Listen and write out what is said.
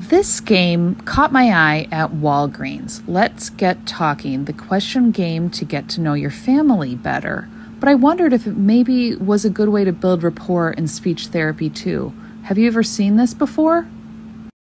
This game caught my eye at Walgreens. Let's Get Talking, the question game to get to know your family better. But I wondered if it maybe was a good way to build rapport in speech therapy too. Have you ever seen this before?